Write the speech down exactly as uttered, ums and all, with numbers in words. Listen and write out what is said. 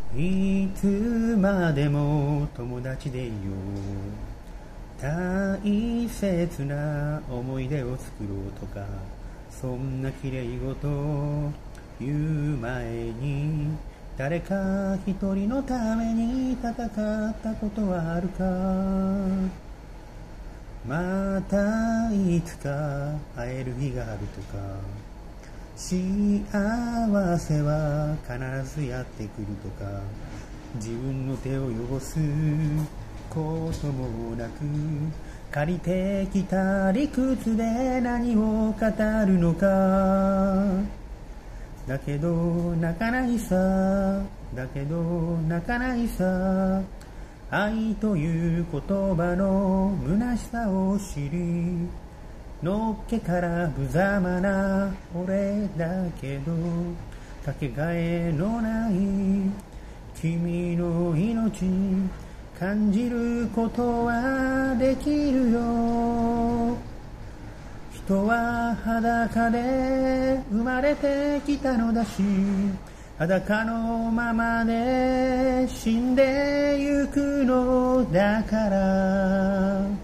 いつまでも友達でいよう。大切な思い出を作ろうとか、そんな綺麗事言う前に、誰か一人のために戦ったことはあるか。またいつか会える日があるとか、幸せは必ずやってくるとか、自分の手を汚すこともなく、借りてきた理屈で何を語るのか。だけど泣かないさ、だけど泣かないさ。愛という言葉の虚しさを知り、のっけから無様な俺だけど、かけがえのない君の命感じることはできるよ。人は裸で生まれてきたのだし、裸のままで死んでゆくのだから。